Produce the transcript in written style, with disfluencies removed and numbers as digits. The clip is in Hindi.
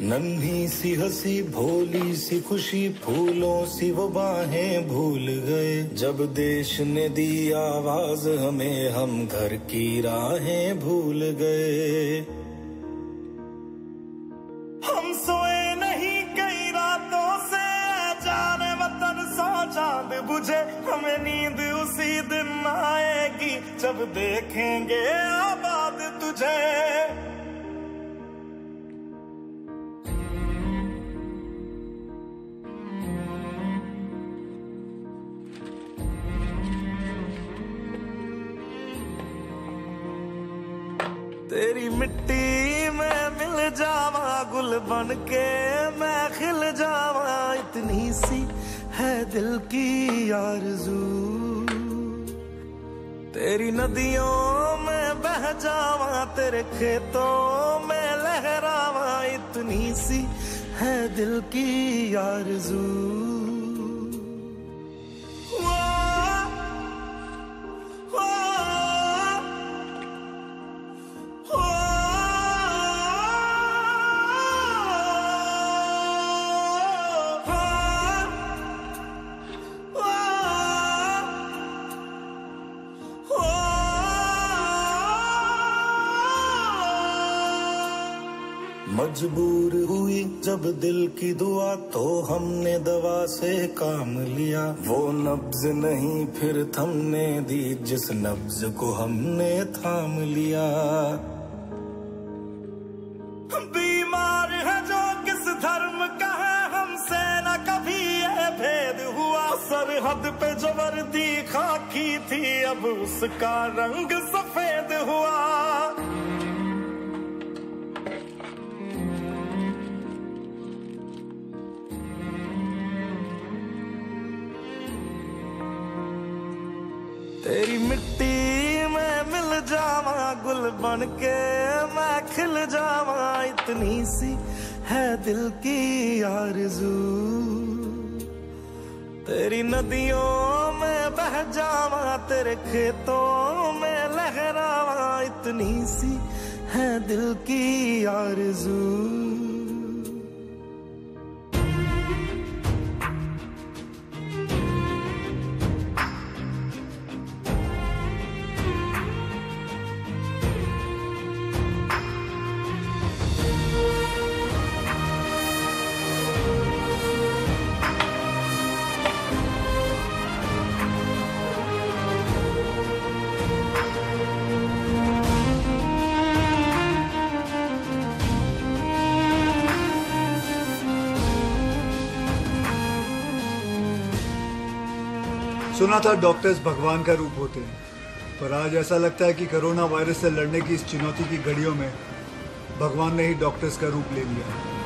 नन्ही सी हंसी भोली सी खुशी फूलों सी वो बाहें भूल गए। जब देश ने दी आवाज हमें हम घर की राहें भूल गए। हम सोए नहीं कई रातों से जाने वतन सा चांद बुझे। हमें नींद उसी दिन आएगी जब देखेंगे आबाद तुझे। तेरी मिट्टी में मिल जावा गुल बन के मैं खिल जावा। इतनी सी है दिल की आरज़ू। तेरी नदियों में बह जावा तेरे खेतों में लहरावा। इतनी सी है दिल की आरज़ू। मजबूर हुई जब दिल की दुआ तो हमने दवा से काम लिया। वो नब्ज नहीं फिर थमने दी जिस नब्ज को हमने थाम लिया। बीमार है जो किस धर्म का है हमसे न कभी यह भेद हुआ। सरहद पे जो वर्दी खाकी थी अब उसका रंग सफेद हुआ। तेरी मिट्टी में मिल जावा गुल बन के मैं खिल जावा। इतनी सी है दिल की आरज़ू। तेरी नदियों में बह जावा तेरे खेतों में लहरावा। इतनी सी है दिल की आरज़ू। सुना था डॉक्टर्स भगवान का रूप होते हैं, पर आज ऐसा लगता है कि कोरोना वायरस से लड़ने की इस चुनौती की घड़ियों में भगवान ने ही डॉक्टर्स का रूप ले लिया है।